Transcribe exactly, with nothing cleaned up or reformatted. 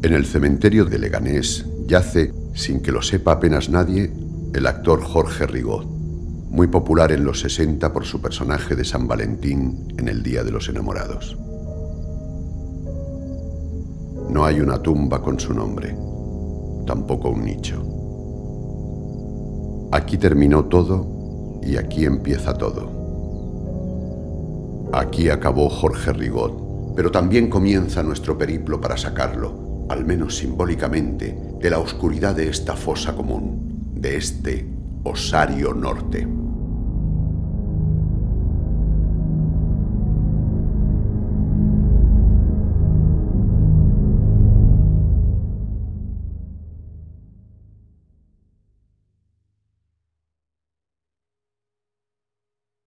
En el cementerio de Leganés yace, sin que lo sepa apenas nadie, el actor Jorge Rigot, muy popular en los sesenta por su personaje de San Valentín en El Día de los Enamorados. No hay una tumba con su nombre, tampoco un nicho. Aquí terminó todo y aquí empieza todo. Aquí acabó Jorge Rigot, pero también comienza nuestro periplo para sacarlo, al menos simbólicamente, de la oscuridad de esta fosa común, de este Osario Norte.